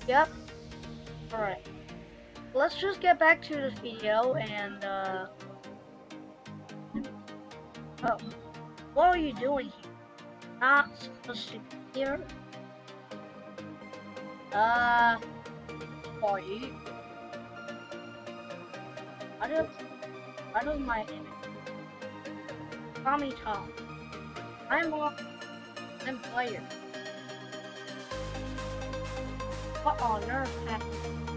Yep. Alright. Let's just get back to this video and, oh. What are you doing here? Not supposed to be here. Are you? I don't mind it. Call me Tom. I'm player. What on earth happened?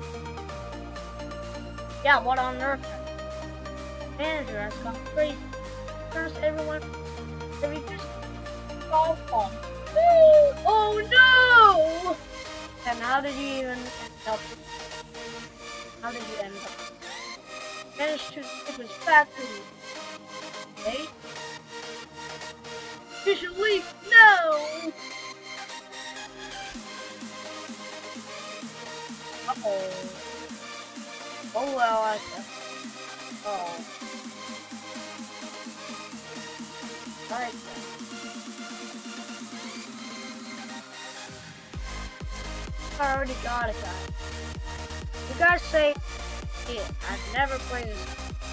Yeah, what on earth happened? Manager has gone crazy. First, everyone just fall off. Oh no! And how did you even end up? How did you end up? Managed to escape his factory. Okay? You should leave now! Uh-oh. Oh well, I guess. Oh. Alright then. I already got it, guys. You guys say, yeah, I've never played this.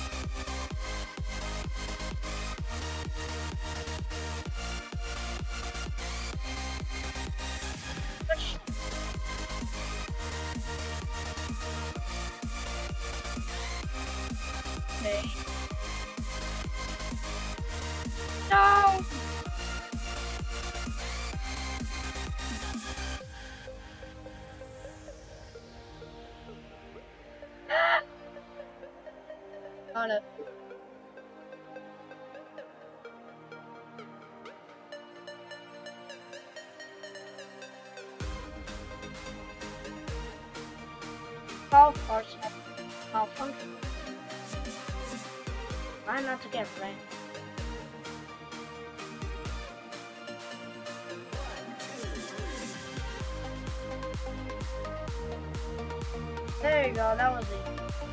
Okay. No! Got it. Golf carts have malfunction. Try not to get rain. There you go, that was it.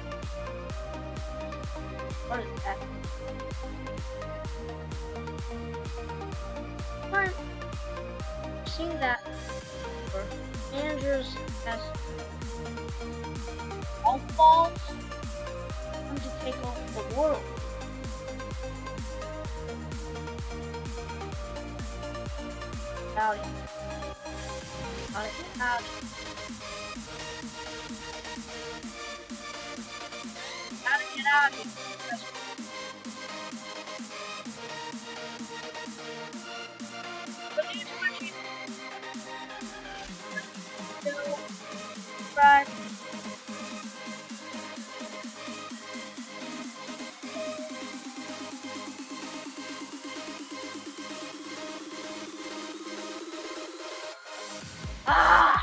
What is that? I've seen that before. Managers has golf balls come to take over the world. Out here. Out. Gotta get out of here. Right. Ah!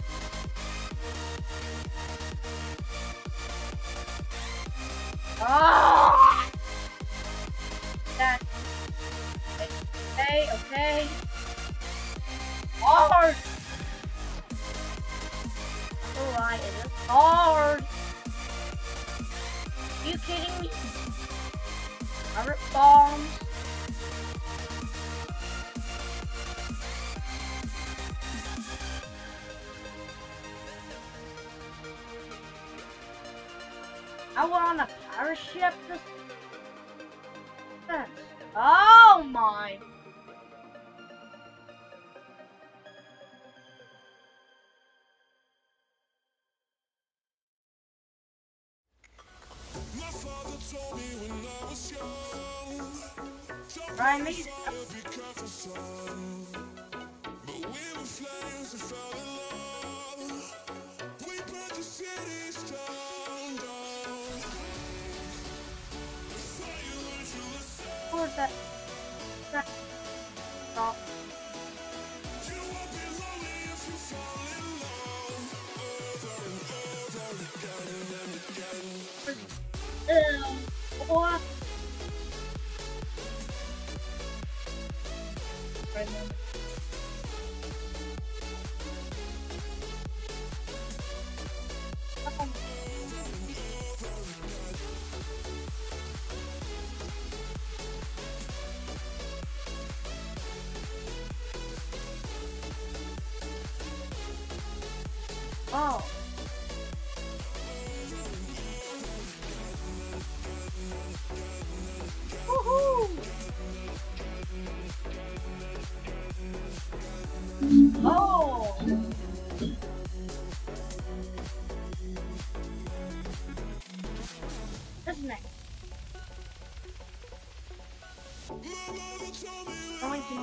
Ah! That. Okay. Hard. Alright, it is hard. Are you kidding me? Pirate bombs. I went on a pirate ship this. Oh my. Right, me. Where's that? Stop. What? Right now. Oh. Woohoo! Oh. What's next? Going to.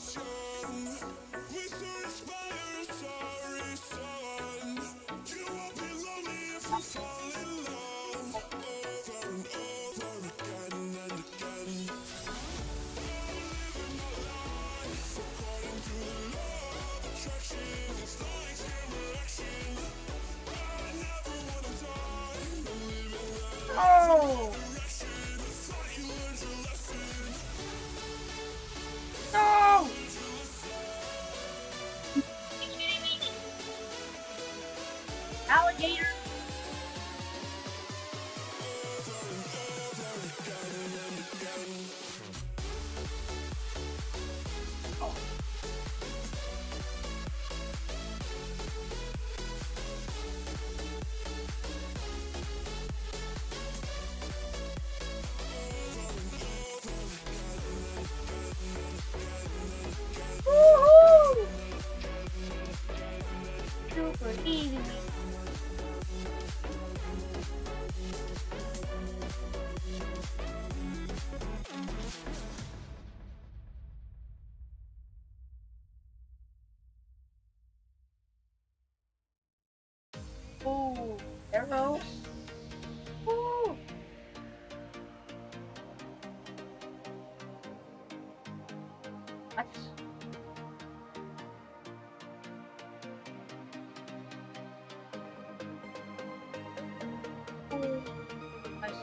Oh! No! Alligator! Oh. Woohoo! Super easy. Ooh, arrows. Ooh. What? Ooh. I see.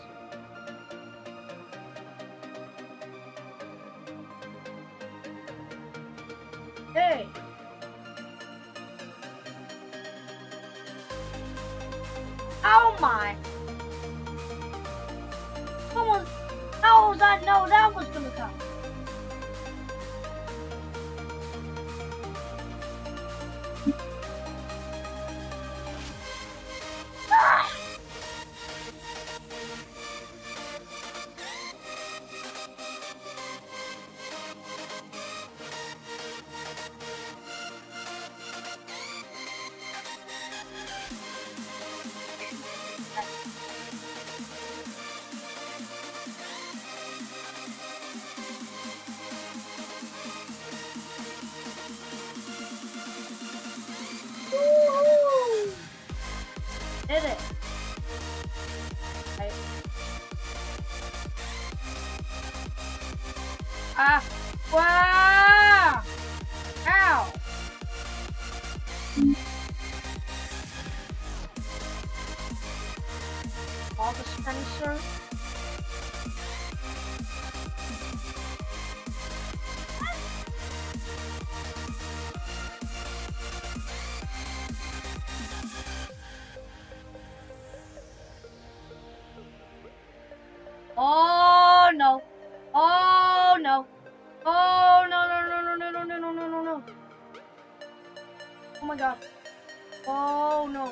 Hey. Oh my! Someone, how was I know that was gonna come? Ah! Woo! Did it. Right. Ah! Wow! Ow! All the Spencer. Oh no! Oh no! Oh no no no no no no no no no no no! Oh my god! Oh no!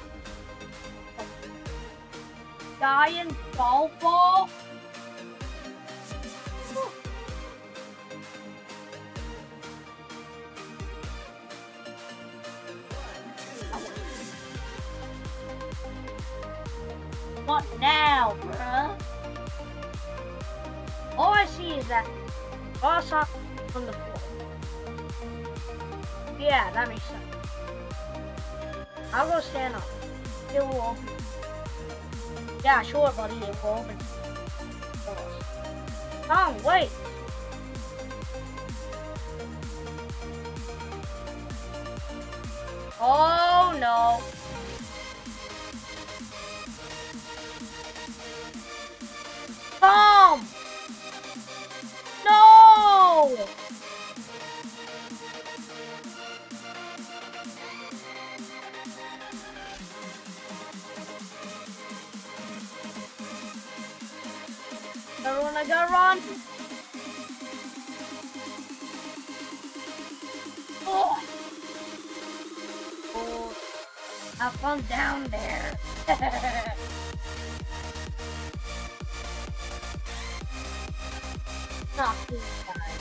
Giant golf ball? What now, bruh? All I see is that boss on the floor. Yeah, that makes sense. I'll go stand up. It will open. Yeah, sure, buddy. It will open. Oh, wait. Oh, no. Tom! No! Everyone, I gotta run. Oh. Oh. Have fun down there. Not too bad.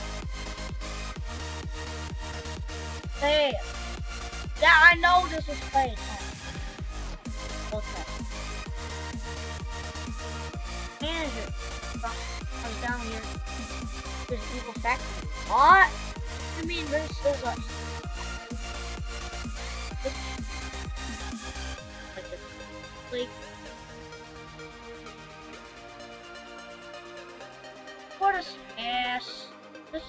Hey. Yeah, I know this is fake. Okay. Manager. I was down here. There's an evil factory. What? You mean there's a... Like... What is ass? Just...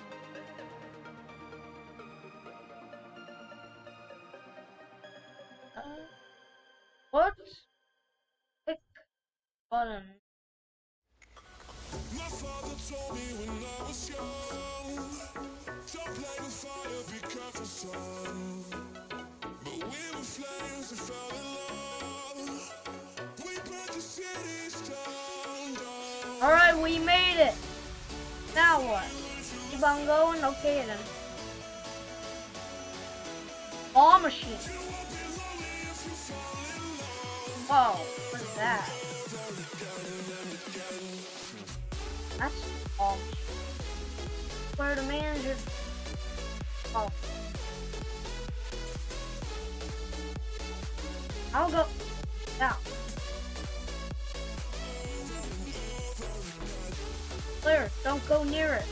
What? Click button. My father told me when I was young, don't play with fire, be careful, son. But we were flames and fell in love. We burned the cities down. Alright, we made it. Now what? Keep on going? Okay then. Ball machine. Whoa, what is that? That's all. Where the manager? Oh. I'll go down. Clear, don't go near it.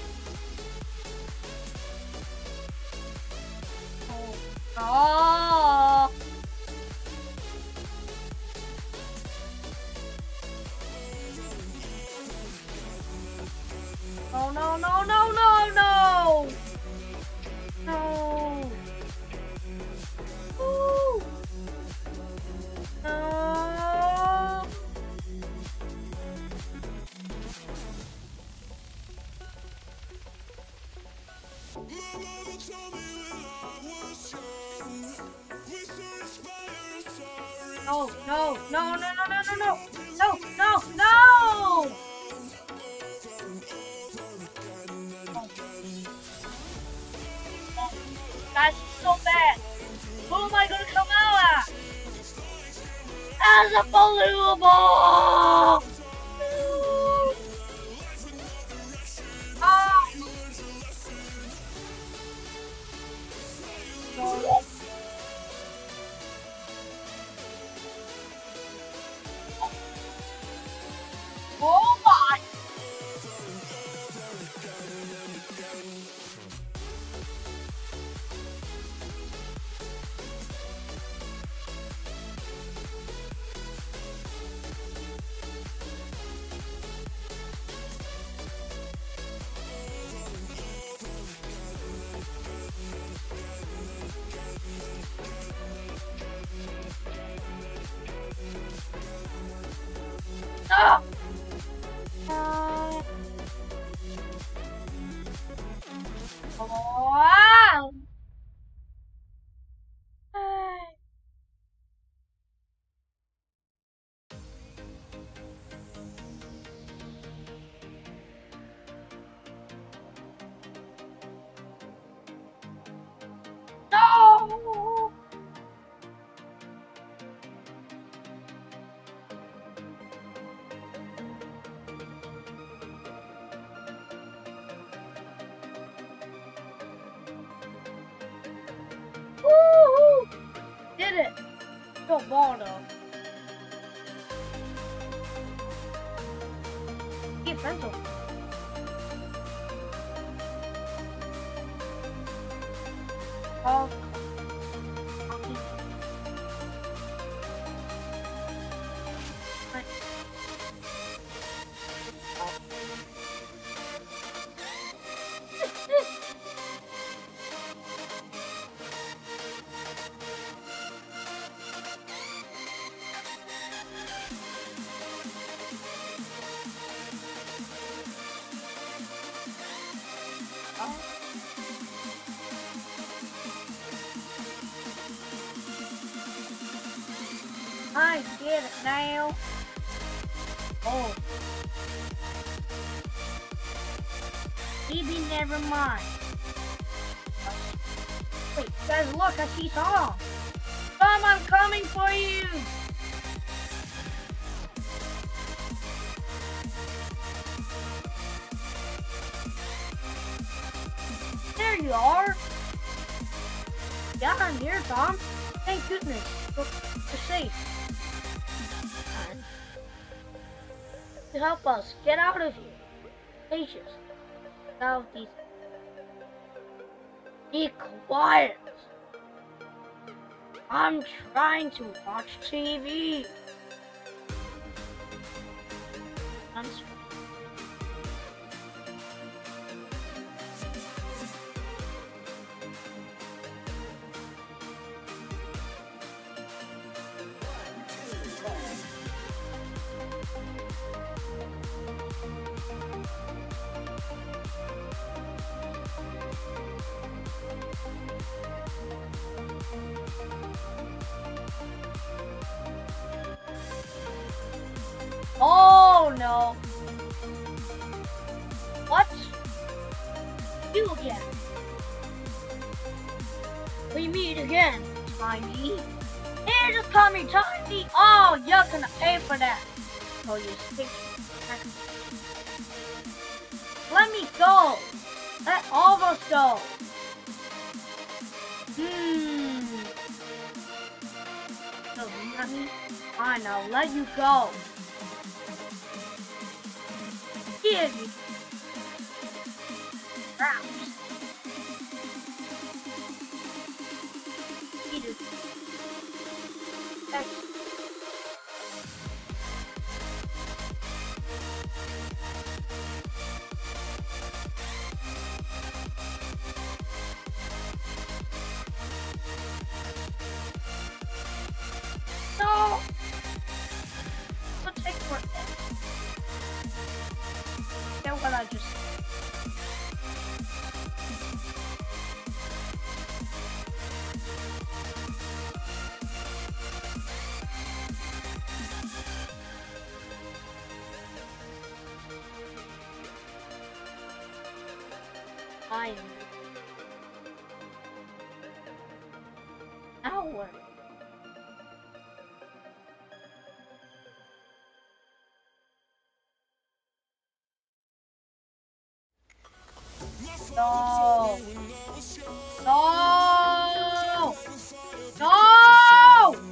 Oh. Oh no no no no no no. Ooh. No. No, no, no, no, no, no, no, no, no, no, no! Guys, it's so bad. Who am I gonna come out at? That's unbelievable! Oh! No. Oh my! Ah! Wow! No! Woohoo! Did it! Still ball though. Get pencil. Oh. I get it now. Oh. Maybe never mind. Wait, guys, look, I see song. No! come, I'm coming for you! There you are! Yeah, I'm here, Tom. Thank goodness. You're safe. And to help us get out of here. Patience. Without these. Be quiet. I'm trying to watch TV. Oh no! What? You again? We meet again, Tiny. Hey, just call me Tiny. Oh, you're gonna pay for that. Oh, you stink. Let me go. Let all of us go. So, Mommy, fine, I'll let you go. Here you Crouch. Eat it. No! It'll take forever. Get what I just said. I am. Now what? No! No! No!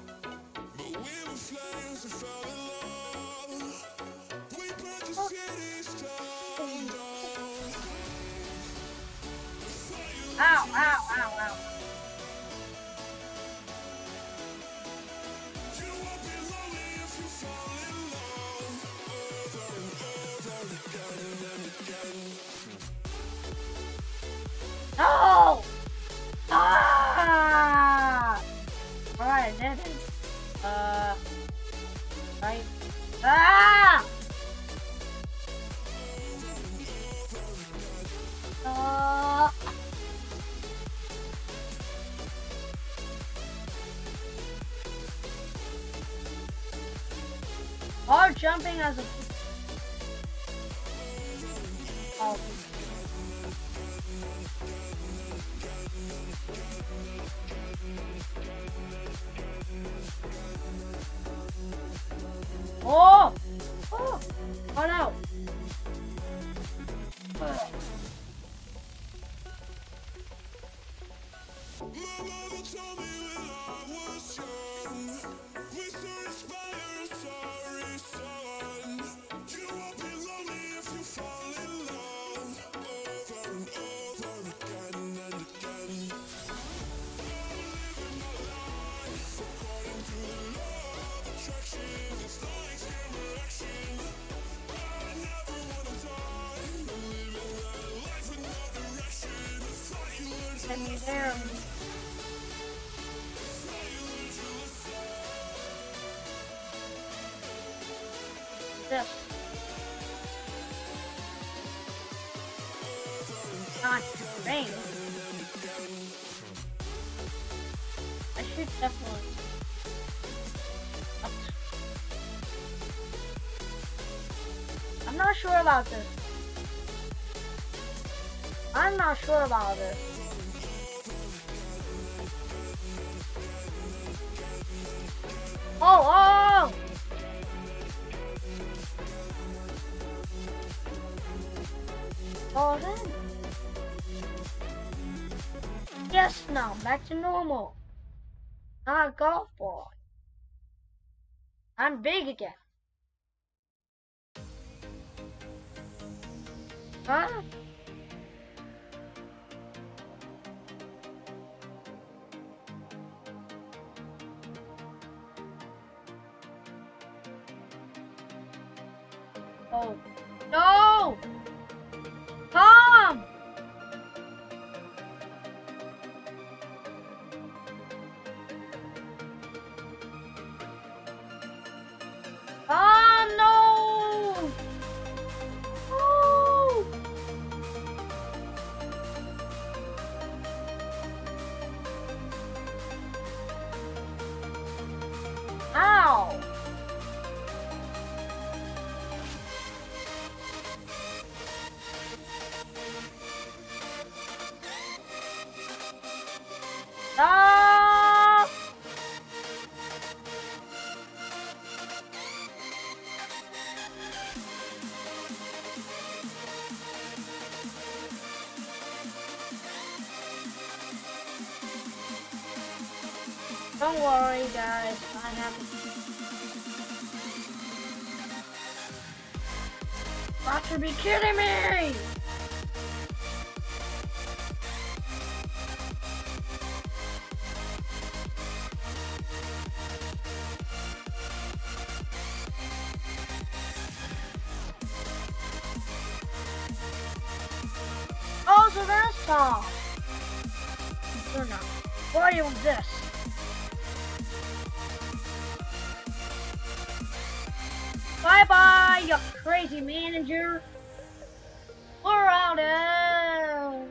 Ow, ow, ow, ow. No! Ah! Alright, I did it. Right. Ah! Or jumping as a. Oh. Oh! Oh! Oh no! Can you hear me? This. Not rain. I should definitely. I'm not sure about this. I'm not sure about this. now. Back to normal. Not a golf ball. I'm big again. Huh? Oh. No! Tom! Oh no! Oh! Ow! Stop! Don't worry, guys. I have. Got to be kidding me! Oh, so that's Tom. Or not. What was this? Bye-bye, you crazy manager. We're out of...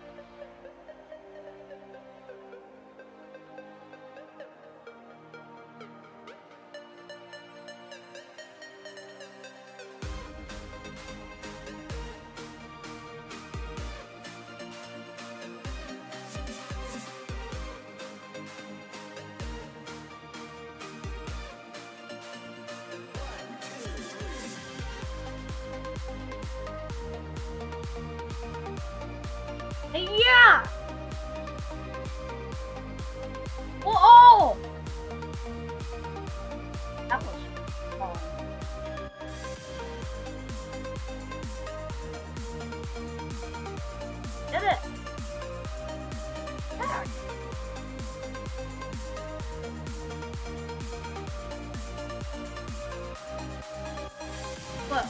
Yeah! Oh! That was fun. Did it? Back. Look.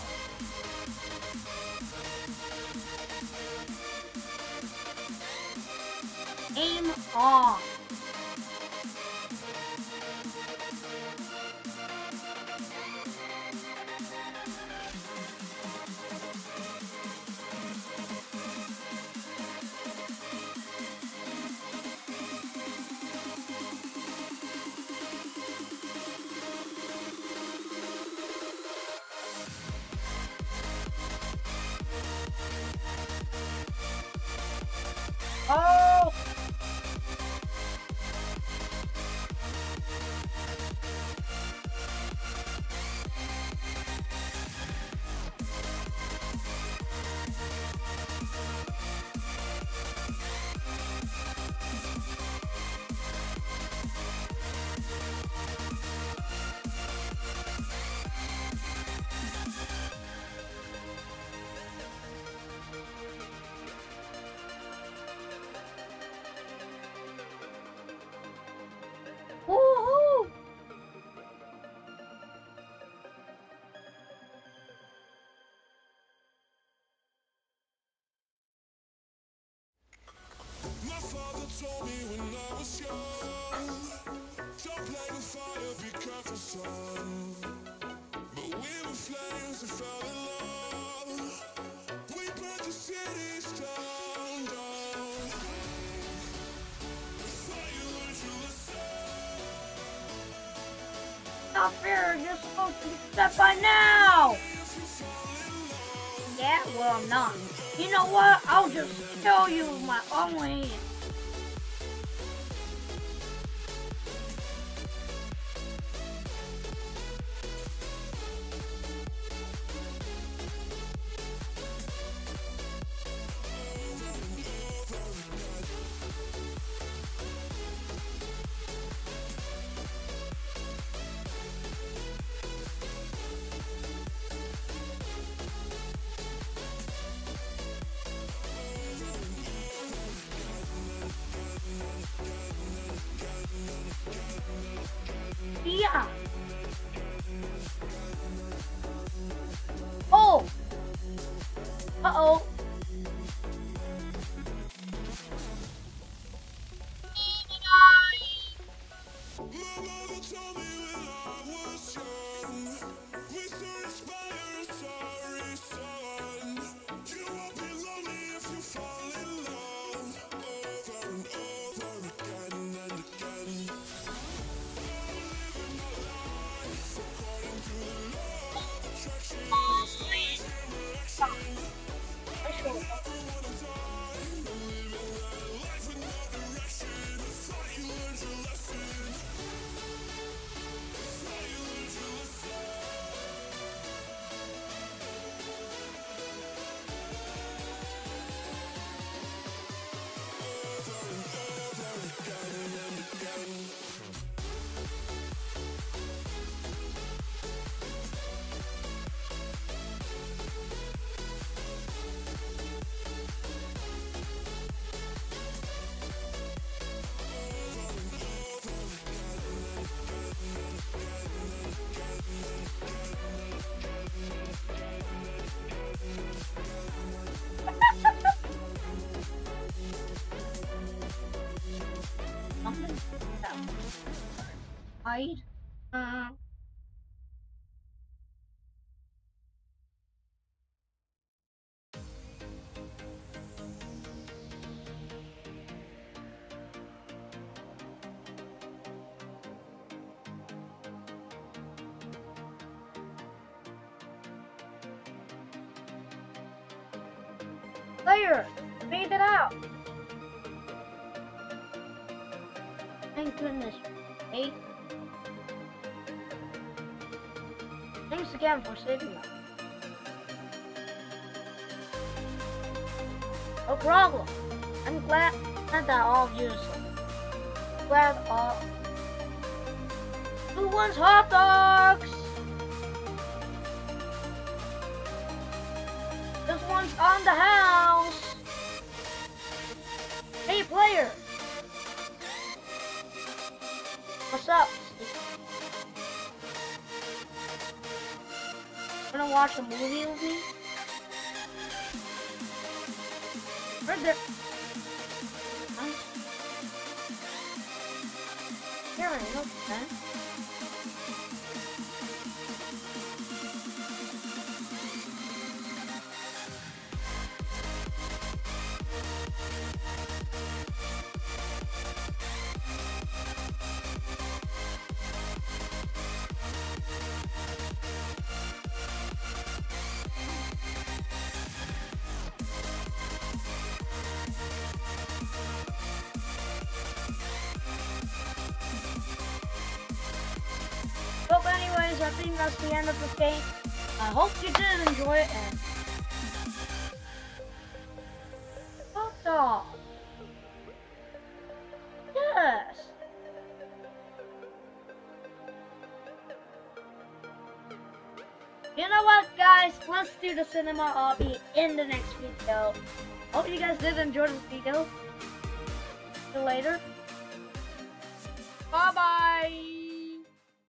Aim on. Oh! Woohoo! My father told me when I was young, don't play with fire, be careful, son. But we were flames and fell in love. We burned the cities down, down. Fire learned you listen. Not fair, you're supposed to be set by now! Yeah, well, I'm not. You know what? I'll just kill you with my own hand. Yeah. Oh. Uh-oh. My mama told me when I was young, we soon inspire, sorry son. You won't be lonely if you fall in love, over and over again and again. I'm living my life according to the law of attraction. It's always human action. I should have. Never wanna die. I'm living that life with no direction. I thought you learned your lesson. Something. Hide. Player, made it out. Thank goodness. Hey. Thanks again for saving us. No problem. I'm glad that all of you so glad all. Who wants hot dogs? This one's on the house. Hey player. What's up, Steve? Wanna watch a movie with me? Right there. Huh? Here I go, man. But anyways, I think that's the end of the game. I hope you did enjoy it and hot dog. Yes. You know what, guys? Let's do the cinema obby in the next video. Hope you guys did enjoy this video. See you later. Bye bye.